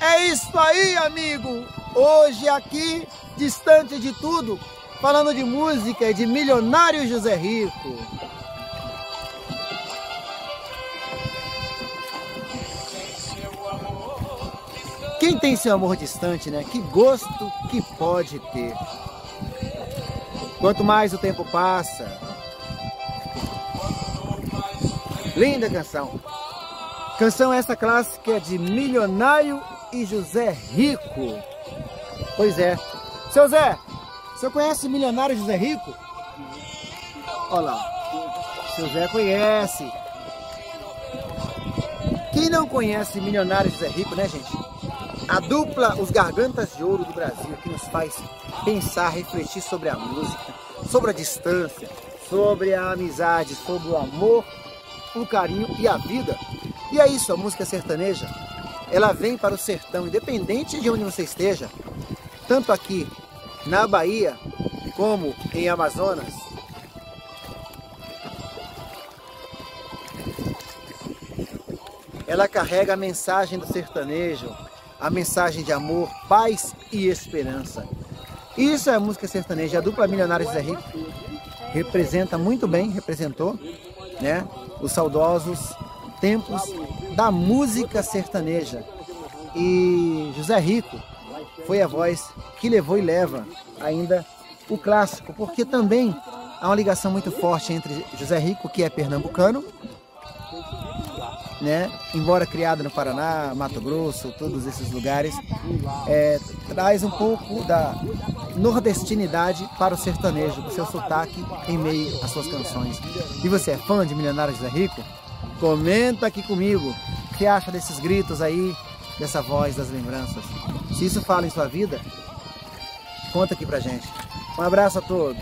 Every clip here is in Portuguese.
É isso aí, amigo! Hoje aqui, distante de tudo, falando de música e de Milionário José Rico. Quem tem seu amor distante, né? Que gosto que pode ter. Quanto mais o tempo passa. Linda canção. Canção essa clássica de Milionário e José Rico. Pois é. Seu Zé, o senhor conhece Milionário e José Rico? Olha lá. Seu Zé conhece. Quem não conhece Milionário e José Rico, né, gente? A dupla Os Gargantas de Ouro do Brasil, que nos faz pensar, refletir sobre a música, sobre a distância, sobre a amizade, sobre o amor, o carinho e a vida. E é isso, a música sertaneja, ela vem para o sertão, independente de onde você esteja, tanto aqui na Bahia, como em Amazonas. Ela carrega a mensagem do sertanejo, a mensagem de amor, paz e esperança. Isso é a música sertaneja. A dupla Milionário José Rico representa muito bem, representou, né, os saudosos tempos da música sertaneja. E José Rico foi a voz que levou e leva ainda o clássico, porque também há uma ligação muito forte entre José Rico, que é pernambucano, né? Embora criado no Paraná, Mato Grosso, todos esses lugares, traz um pouco da nordestinidade para o sertanejo, o seu sotaque em meio às suas canções. E você é fã de Milionário José Rico? Comenta aqui comigo o que você acha desses gritos aí, dessa voz das lembranças. Se isso fala em sua vida, conta aqui pra gente. Um abraço a todos.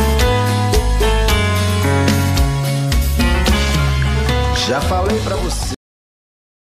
Já falei pra você